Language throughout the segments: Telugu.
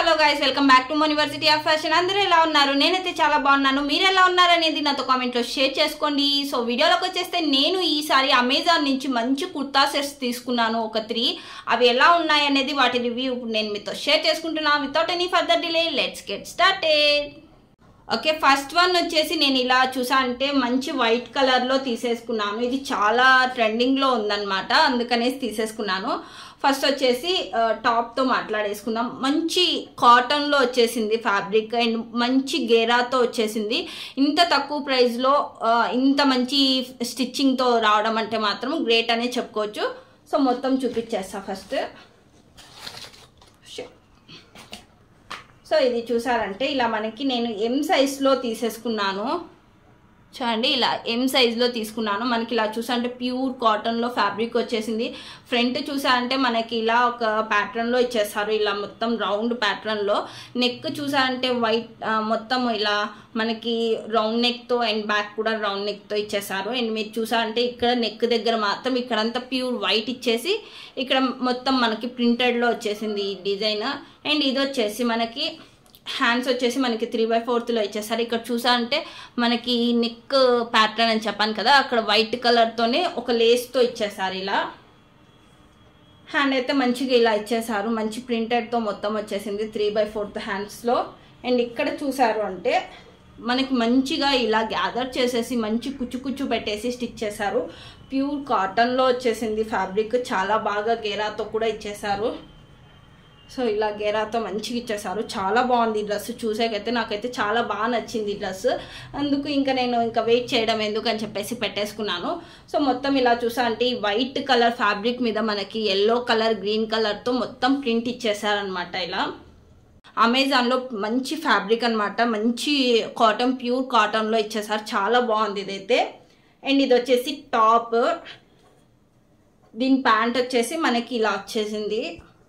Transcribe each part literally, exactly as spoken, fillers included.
Hello guys, welcome back to university of fashion. అందరూ ఎలా ఉన్నారు? నేనైతే చాలా బాగున్నాను. మీరు ఎలా ఉన్నారు అనేది నాతో కామెంట్లో షేర్ చేసుకోండి. సో వీడియోలోకి వచ్చేస్తే నేను ఈసారి అమెజాన్ నుంచి మంచి కుర్తా సెట్స్ తీసుకున్నాను, ఒక త్రీ. అవి ఎలా ఉన్నాయి అనేది వాటి రివ్యూ ఇప్పుడు నేను మీతో షేర్ చేసుకుంటున్నాను. Without any further delay let's get started. Okay, first one వచ్చేసి నేను ఇలా చూసా అంటే మంచి వైట్ కలర్లో తీసేసుకున్నాను. ఇది చాలా ట్రెండింగ్లో ఉందన్నమాట, అందుకనేసి తీసేసుకున్నాను. ఫస్ట్ వచ్చేసి టాప్తో మాట్లాడేసుకుందాం. మంచి కాటన్లో వచ్చేసింది ఫ్యాబ్రిక్ అండ్ మంచి గేరాతో వచ్చేసింది. ఇంత తక్కువ ప్రైస్లో ఇంత మంచి స్టిచ్చింగ్తో రావడం అంటే మాత్రం గ్రేట్ అనే చెప్పుకోవచ్చు. సో మొత్తం చూపించేస్తా ఫస్ట్. సో ఇది చూసారంటే ఇలా మనకి నేను ఎం సైజ్లో తీసేసుకున్నాను. చూడండి, ఇలా ఎం సైజ్లో తీసుకున్నాను. మనకి ఇలా చూసారంటే ప్యూర్ కాటన్లో ఫ్యాబ్రిక్ వచ్చేసింది. ఫ్రంట్ చూసారంటే మనకి ఇలా ఒక ప్యాటర్న్లో ఇచ్చేస్తారు, ఇలా మొత్తం రౌండ్ ప్యాటర్న్లో. నెక్ చూసారంటే వైట్ మొత్తం ఇలా మనకి రౌండ్ నెక్తో అండ్ బ్యాక్ కూడా రౌండ్ నెక్తో ఇచ్చేసారు. అండ్ మీరు చూసారంటే ఇక్కడ నెక్ దగ్గర మాత్రం ఇక్కడంతా ప్యూర్ వైట్ ఇచ్చేసి ఇక్కడ మొత్తం మనకి ప్రింటెడ్లో వచ్చేసింది ఈ డిజైన్. అండ్ ఇది వచ్చేసి మనకి హ్యాండ్స్ వచ్చేసి మనకి త్రీ బై ఫోర్త్లో ఇచ్చేసారు. ఇక్కడ చూసా అంటే మనకి నెక్ ప్యాటర్న్ అని చెప్పాను కదా, అక్కడ వైట్ కలర్తోనే ఒక లేస్తో ఇచ్చేసారు. ఇలా హ్యాండ్ అయితే మంచిగా ఇలా ఇచ్చేసారు, మంచి ప్రింటెడ్తో మొత్తం వచ్చేసింది త్రీ బై ఫోర్త్ హ్యాండ్స్లో. అండ్ ఇక్కడ చూసారు అంటే మనకి మంచిగా ఇలా గ్యాదర్ చేసేసి మంచి కుచ్చు కుచ్చు పెట్టేసి స్టిచ్ చేశారు. ప్యూర్ కాటన్లో వచ్చేసింది ఫ్యాబ్రిక్, చాలా బాగా గేరాతో కూడా ఇచ్చేసారు. సో ఇలా గేరాతో మంచిగా ఇచ్చేసారు. చాలా బాగుంది ఈ డ్రెస్, చూసాకైతే నాకైతే చాలా బాగా నచ్చింది ఈ డ్రెస్. అందుకు ఇంకా నేను ఇంకా వెయిట్ చేయడం ఎందుకు అని చెప్పేసి పెట్టేసుకున్నాను. సో మొత్తం ఇలా చూసా అంటే ఈ వైట్ కలర్ ఫ్యాబ్రిక్ మీద మనకి ఎల్లో కలర్ గ్రీన్ కలర్తో మొత్తం ప్రింట్ ఇచ్చేసారనమాట. ఇలా అమెజాన్లో మంచి ఫ్యాబ్రిక్ అనమాట, మంచి కాటన్ ప్యూర్ కాటన్లో ఇచ్చేసారు. చాలా బాగుంది ఇదైతే. అండ్ ఇది వచ్చేసి టాప్, దీని ప్యాంట్ వచ్చేసి మనకి ఇలా వచ్చేసింది.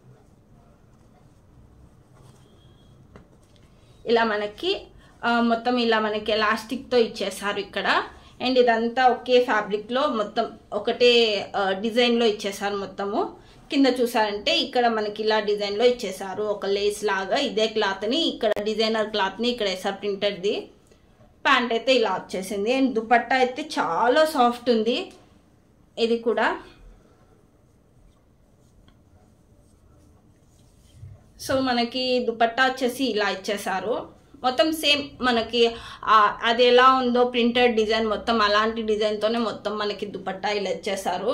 ఇలా మనకి మొత్తం ఇలా మనకి ఎలాస్టిక్తో ఇచ్చేసారు ఇక్కడ. అండ్ ఇదంతా ఒకే ఫ్యాబ్రిక్లో మొత్తం ఒకటే డిజైన్లో ఇచ్చేసారు మొత్తము. కింద చూసారంటే ఇక్కడ మనకి ఇలా డిజైన్లో ఇచ్చేసారు, ఒక లేస్ లాగా. ఇదే క్లాత్ని ఇక్కడ డిజైనర్ క్లాత్ని ఇక్కడ వేసారు ప్రింటెడ్ది. ప్యాంట్ అయితే ఇలా వచ్చేసింది. అండ్ దుపట్టా అయితే చాలా సాఫ్ట్ ఉంది ఇది కూడా. సో మనకి దుపట్టా వచ్చేసి ఇలా ఇచ్చేసారు, మొత్తం సేమ్ మనకి అది ఎలా ఉందో ప్రింటెడ్ డిజైన్ మొత్తం అలాంటి డిజైన్తోనే మొత్తం మనకి దుపట్టా ఇలా ఇచ్చేసారు.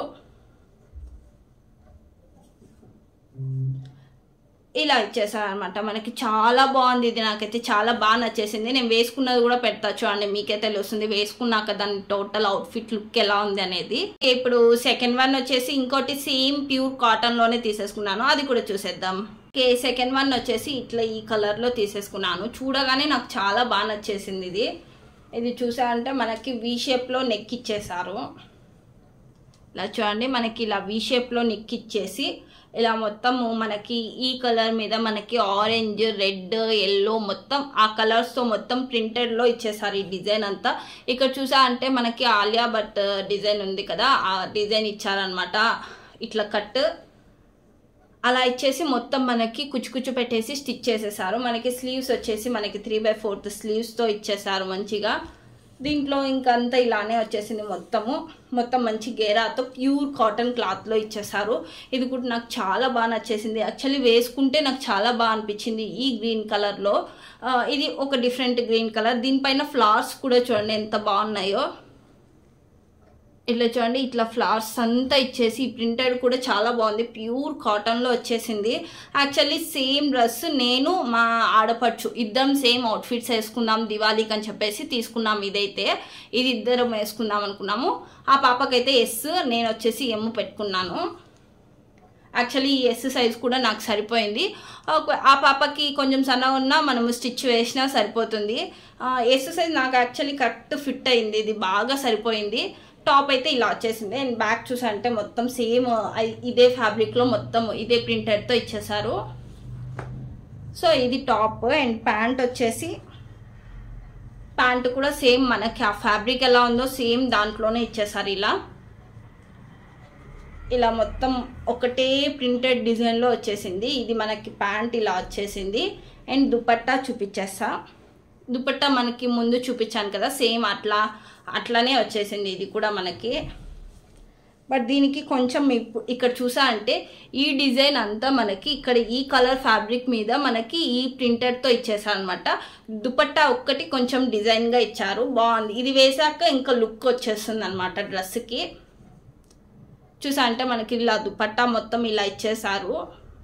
ఇలా ఇచ్చేసారు అనమాట. మనకి చాలా బాగుంది ఇది, నాకైతే చాలా బాగా నచ్చేసింది. నేను వేసుకున్నది కూడా పెడతా చూడండి, మీకే తెలుస్తుంది వేసుకున్నాక దాని టోటల్ అవుట్ఫిట్ లుక్ ఎలా ఉంది అనేది. ఇప్పుడు సెకండ్ వన్ వచ్చేసి ఇంకోటి సేమ్ ప్యూర్ కాటన్లోనే తీసేసుకున్నాను, అది కూడా చూసేద్దాం. ఓకే, సెకండ్ వన్ వచ్చేసి ఇట్లా ఈ కలర్లో తీసేసుకున్నాను. చూడగానే నాకు చాలా బాగా నచ్చేసింది ఇది. ఇది చూసారంటే మనకి వీ షేప్లో నెక్ ఇచ్చేసారు. ఇలా చూడండి, మనకి ఇలా వీ షేప్లో నెక్ ఇచ్చేసి ఇలా మొత్తము మనకి ఈ కలర్ మీద మనకి ఆరెంజ్, రెడ్, ఎల్లో మొత్తం ఆ కలర్స్తో మొత్తం ప్రింటెడ్లో ఇచ్చేసారు ఈ డిజైన్ అంతా. ఇక్కడ చూసా అంటే మనకి ఆలియా భట్ డిజైన్ ఉంది కదా, ఆ డిజైన్ ఇచ్చారనమాట. ఇట్లా కట్ అలా ఇచ్చేసి మొత్తం మనకి కుచ్చు కుచ్చు పెట్టేసి స్టిచ్ చేసేసారు. మనకి స్లీవ్స్ వచ్చేసి మనకి త్రీ బై ఫోర్త్ స్లీవ్స్తో ఇచ్చేసారు మంచిగా. దీంట్లో ఇంకంతా ఇలానే వచ్చేసింది మొత్తము, మొత్తం మంచి గేరాతో ప్యూర్ కాటన్ క్లాత్లో ఇచ్చేసారు. ఇది కూడా నాకు చాలా బాగా నచ్చేసింది. యాక్చువల్లీ వేసుకుంటే నాకు చాలా బాగా అనిపించింది ఈ గ్రీన్ కలర్లో. ఇది ఒక డిఫరెంట్ గ్రీన్ కలర్, దీనిపైన ఫ్లవర్స్ కూడా చూడండి ఎంత బాగున్నాయో. ఇట్లా చూడండి, ఇట్లా ఫ్లవర్స్ అంతా ఇచ్చేసి ప్రింటెడ్ కూడా చాలా బాగుంది, ప్యూర్ కాటన్లో వచ్చేసింది. యాక్చువల్లీ సేమ్ డ్రెస్ నేను మా ఆడపడుచు ఇద్దరం సేమ్ అవుట్ఫిట్స్ వేసుకుందాం దివాళీకి అని చెప్పేసి తీసుకున్నాం. ఇదైతే ఇది ఇద్దరం వేసుకుందాం అనుకున్నాము. ఆ పాపకైతే ఎస్, నేను వచ్చేసి ఎమ్ పెట్టుకున్నాను. యాక్చువల్లీ ఈ ఎస్ సైజ్ కూడా నాకు సరిపోయింది. ఆ పాపకి కొంచెం సన్నగా ఉన్నా మనము స్టిచ్ వేసినా సరిపోతుంది. ఎస్ సైజ్ నాకు యాక్చువల్లీ కరెక్ట్ ఫిట్ అయింది, ఇది బాగా సరిపోయింది. టాప్ అయితే ఇలా వచ్చేసింది. అండ్ బ్యాక్ చూసా అంటే మొత్తం సేమ్ ఇదే ఫ్యాబ్రిక్లో మొత్తం ఇదే ప్రింటెడ్తో ఇచ్చేసారు. సో ఇది టాప్. అండ్ ప్యాంట్ వచ్చేసి ప్యాంట్ కూడా సేమ్ మనకి ఆ ఫ్యాబ్రిక్ ఎలా ఉందో సేమ్ దాంట్లోనే ఇచ్చేసారు. ఇలా ఇలా మొత్తం ఒకటే ప్రింటెడ్ డిజైన్ లో వచ్చేసింది. ఇది మనకి ప్యాంట్ ఇలా వచ్చేసింది అండ్ దుపట్టా చూపించేస్తా. దుపట్టా మనకి ముందు చూపించాను కదా, సేమ్ అట్లా అట్లానే వచ్చేసింది ఇది కూడా మనకి. బట్ దీనికి కొంచెం ఇక్కడ చూసా అంటే ఈ డిజైన్ అంతా మనకి ఇక్కడ ఈ కలర్ ఫ్యాబ్రిక్ మీద మనకి ఈ ప్రింటెడ్తో ఇచ్చేసారు అనమాట. దుపట్టా ఒక్కటి కొంచెం డిజైన్గా ఇచ్చారు, బాగుంది. ఇది వేసాక ఇంకా లుక్ వచ్చేస్తుంది అనమాట డ్రెస్కి. చూసా అంటే మనకి ఇలా దుపట్టా మొత్తం ఇలా ఇచ్చేసారు,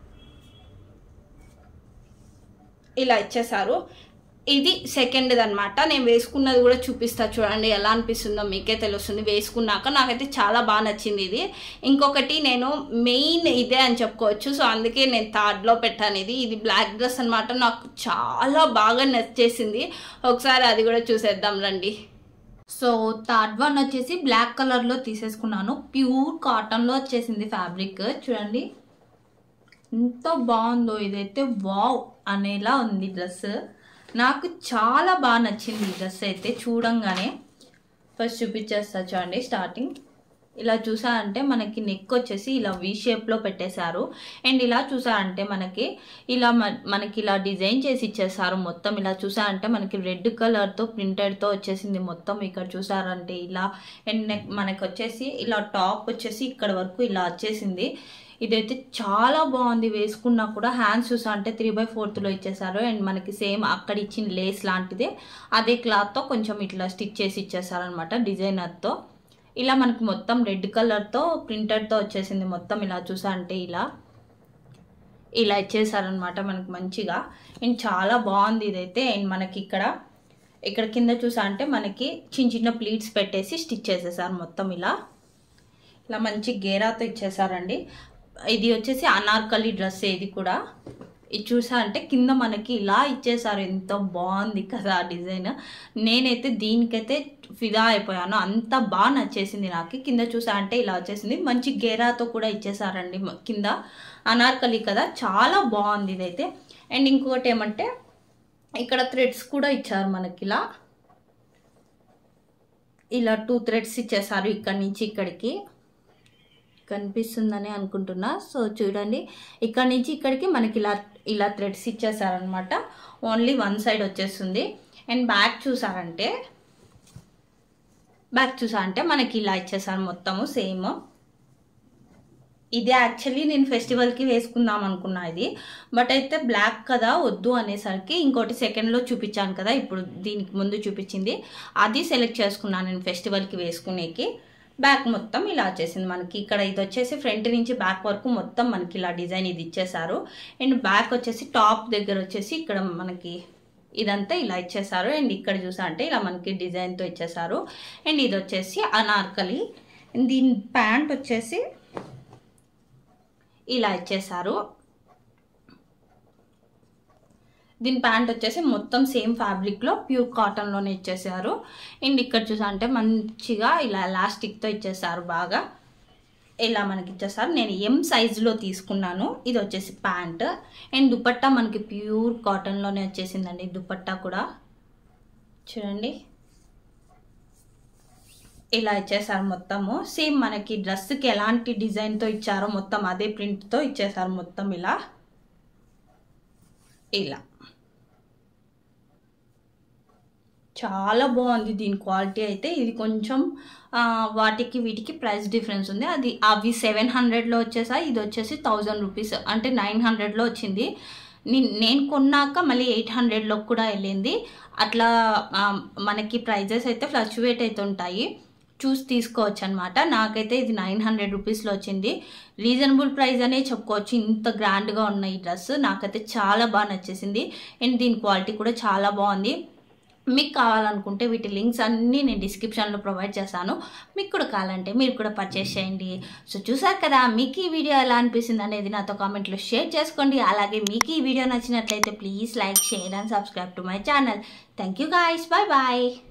ఇలా ఇచ్చేసారు. ఇది సెకండ్ది అనమాట. నేను వేసుకున్నది కూడా చూపిస్తా చూడండి, ఎలా అనిపిస్తుందో మీకే తెలుస్తుంది వేసుకున్నాక. నాకైతే చాలా బాగా నచ్చింది ఇది. ఇంకొకటి నేను మెయిన్ ఇదే అని చెప్పుకోవచ్చు, సో అందుకే నేను థర్డ్లో పెట్టాను ఇది. ఇది బ్లాక్ డ్రెస్ అనమాట, నాకు చాలా బాగా నచ్చేసింది. ఒకసారి అది కూడా చూసేద్దాం రండి. సో థర్డ్ వన్ వచ్చేసి బ్లాక్ కలర్లో తీసేసుకున్నాను. ప్యూర్ కాటన్లో వచ్చేసింది ఫ్యాబ్రిక్. చూడండి ఎంత బాగుందో, ఇదైతే వావ్ అనేలా ఉంది డ్రెస్. నాకు చాలా బాగా నచ్చింది ఈ డ్రెస్ అయితే చూడంగానే. ఫస్ట్ చూపించేస్తా చూడండి. స్టార్టింగ్ ఇలా చూసా అంటే మనకి నెక్ వచ్చేసి ఇలా వి షేప్లో పెట్టేశారు. అండ్ ఇలా చూసా అంటే మనకి ఇలా మనకి ఇలా డిజైన్ చేసి ఇచ్చేసారు మొత్తం. ఇలా చూసా అంటే మనకి రెడ్ కలర్తో ప్రింటెడ్తో వచ్చేసింది మొత్తం. ఇక్కడ చూసారంటే ఇలా. అండ్ నెక్ మనకి వచ్చేసి ఇలా టాప్ వచ్చేసి ఇక్కడ వరకు ఇలా వచ్చేసింది. ఇదైతే చాలా బాగుంది వేసుకున్నా కూడా. హ్యాండ్స్ చూసా అంటే త్రీ బై ఫోర్త్లో ఇచ్చేసారు. అండ్ మనకి సేమ్ అక్కడ ఇచ్చిన లేస్ లాంటిదే అదే క్లాత్తో కొంచెం ఇట్లా స్టిచ్ చేసి ఇచ్చేసారు అనమాట డిజైనర్తో. ఇలా మనకి మొత్తం రెడ్ కలర్తో ప్రింటెడ్తో వచ్చేసింది మొత్తం. ఇలా చూసా అంటే ఇలా ఇలా ఇచ్చేసారనమాట మనకి మంచిగా. అండ్ చాలా బాగుంది ఇదైతే. అండ్ మనకి ఇక్కడ ఇక్కడ కింద చూసా అంటే మనకి చిన్న చిన్న ప్లీట్స్ పెట్టేసి స్టిచ్ చేసేసారు మొత్తం. ఇలా ఇలా మంచి గేరాతో ఇచ్చేసారండి. ఇది వచ్చేసి అనార్కలి డ్రెస్. ఇది కూడా ఇది చూసా అంటే కింద మనకి ఇలా ఇచ్చేసారు. ఎంత బాగుంది కదా డిజైన్. నేనైతే దీనికైతే ఫిదా అయిపోయాను, అంత బాగా నచ్చేసింది నాకు. కింద చూసా అంటే ఇలా వచ్చేసింది, మంచి గేరాతో కూడా ఇచ్చేసారండి కింద. అనార్కలి కదా, చాలా బాగుంది ఇదైతే. అండ్ ఇంకొకటి ఏమంటే ఇక్కడ థ్రెడ్స్ కూడా ఇచ్చారు మనకి. ఇలా ఇలా టూ థ్రెడ్స్ ఇచ్చేసారు ఇక్కడ నుంచి ఇక్కడికి. కనిపిస్తుందని అనుకుంటున్నా. సో చూడండి ఇక్కడ నుంచి ఇక్కడికి మనకి ఇలా ఇలా థ్రెడ్స్ ఇచ్చేసారనమాట. ఓన్లీ వన్ సైడ్ వచ్చేస్తుంది. అండ్ బ్యాక్ చూసారంటే బ్యాక్ చూసా అంటే మనకి ఇలా ఇచ్చేసారు మొత్తము సేమ్. ఇది యాక్చువల్లీ నేను ఫెస్టివల్కి వేసుకుందాం అనుకున్నా ఇది, బట్ అయితే బ్లాక్ కదా వద్దు అనేసరికి ఇంకోటి సెకండ్లో చూపించాను కదా ఇప్పుడు దీనికి ముందు చూపించింది, అది సెలెక్ట్ చేసుకున్నాను నేను ఫెస్టివల్కి వేసుకునేకి. బ్యాక్ మొత్తం ఇలా వచ్చేసింది మనకి. ఇక్కడ ఇది వచ్చేసి ఫ్రంట్ నుంచి బ్యాక్ వరకు మొత్తం మనకి ఇలా డిజైన్ ఇది ఇచ్చేసారు. అండ్ బ్యాక్ వచ్చేసి టాప్ దగ్గర వచ్చేసి ఇక్కడ మనకి ఇదంతా ఇలా ఇచ్చేసారు. అండ్ ఇక్కడ చూసా అంటే ఇలా మనకి డిజైన్తో ఇచ్చేసారు. అండ్ ఇది వచ్చేసి అనార్కలి. దీని ప్యాంట్ వచ్చేసి ఇలా ఇచ్చేసారు. దీని ప్యాంట్ వచ్చేసి మొత్తం సేమ్ ఫ్యాబ్రిక్లో ప్యూర్ కాటన్లోనే ఇచ్చేసారు. అండ్ ఇక్కడ చూసా అంటే మంచిగా ఇలా ఎలాస్టిక్తో ఇచ్చేసారు బాగా. ఇలా మనకి ఇచ్చేసారు. నేను ఎం సైజులో తీసుకున్నాను. ఇది వచ్చేసి ప్యాంట్. అండ్ దుపట్టా మనకి ప్యూర్ కాటన్లోనే వచ్చేసిందండి దుపట్టా కూడా. చూడండి ఇలా ఇచ్చేసారు మొత్తము. సేమ్ మనకి డ్రెస్కి ఎలాంటి డిజైన్తో ఇచ్చారో మొత్తం అదే ప్రింట్తో ఇచ్చేసారు మొత్తం. ఇలా ఇలా చాలా బాగుంది దీని క్వాలిటీ అయితే. ఇది కొంచెం వాటికి వీటికి ప్రైస్ డిఫరెన్స్ ఉంది. అది అవి సెవెన్ హండ్రెడ్లో వచ్చేసాయి, ఇది వచ్చేసి థౌజండ్ రూపీస్ అంటే నైన్ హండ్రెడ్లో వచ్చింది. నేను కొన్నాక మళ్ళీ ఎయిట్ హండ్రెడ్లో కూడా వెళ్ళింది. అట్లా మనకి ప్రైజెస్ అయితే ఫ్లక్చువేట్ అవుతుంటాయి, చూసి తీసుకోవచ్చు అనమాట. నాకైతే ఇది నైన్ హండ్రెడ్ రూపీస్లో వచ్చింది. రీజనబుల్ ప్రైస్ అనే చెప్పుకోవచ్చు. ఇంత గ్రాండ్గా ఉన్న ఈ డ్రెస్ నాకైతే చాలా బాగా నచ్చేసింది. అండ్ దీని క్వాలిటీ కూడా చాలా బాగుంది. మీకు కావాలనుకుంటే వీటి లింక్స్ అన్నీ నేను డిస్క్రిప్షన్లో ప్రొవైడ్ చేశాను. మీకు కూడా కావాలంటే మీరు కూడా పర్చేస్ చేయండి. సో చూసారు కదా, మీకు ఈ వీడియో ఎలా అనిపిస్తుంది అనేది నాతో కామెంట్లో షేర్ చేసుకోండి. అలాగే మీకు ఈ వీడియో నచ్చినట్లయితే please like, share and subscribe to my channel. Thank you guys, bye bye.